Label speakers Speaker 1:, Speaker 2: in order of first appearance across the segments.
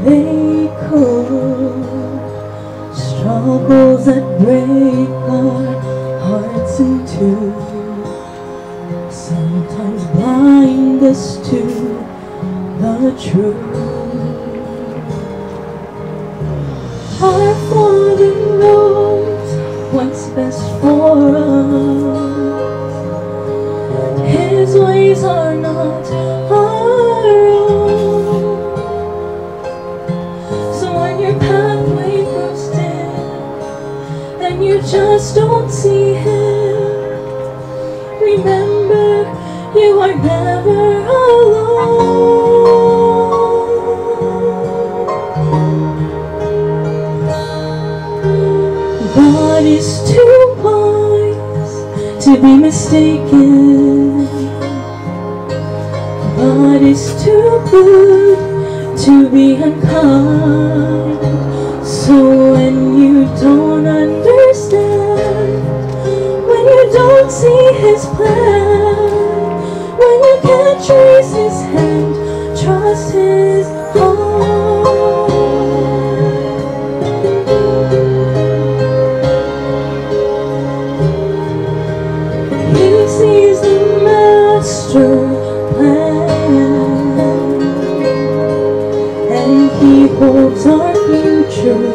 Speaker 1: they could. Struggles that break our hearts in two, sometimes blind us to the truth. Our Father knows what's best for us. His ways are not our own. So when your pathway grows dim and you just don't see Him, remember you are never alone. God is too wise to be mistaken. God is too good to be unkind. So when you don't understand, when you don't see His plan, when you can't trace His hand, trust His heart. He sees the master plan, and He holds our future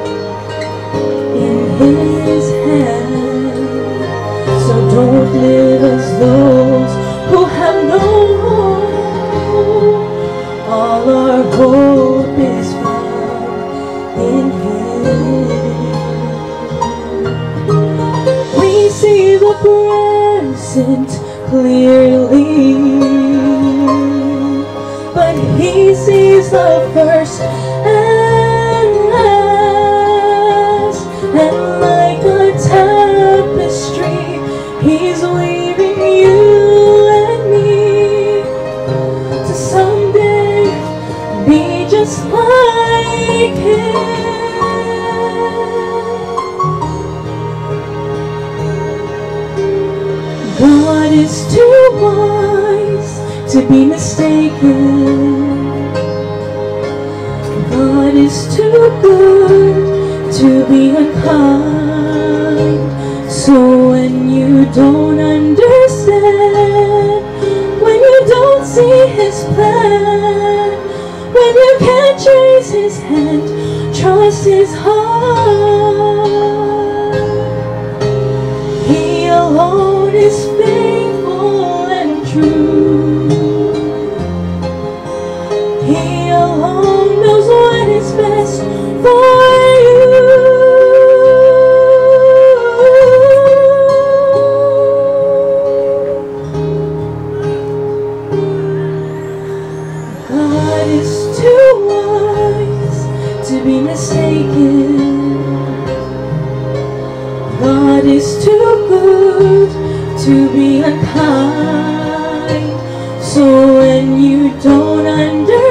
Speaker 1: in His hand. So don't live as those who have no hope. All our hope is found in Him. We see the present clearly, but He sees the first and last. And like a tapestry, He's weaving you and me to someday be just like Him. God is too wise to be mistaken. God is too good to be unkind. So when you don't understand, when you don't see His plan, when you can't trace His hand, trust His heart. He alone is faithful and true. He alone knows what is best for you. God is too wise to be mistaken. God is too good to be unkind. So when you don't understand,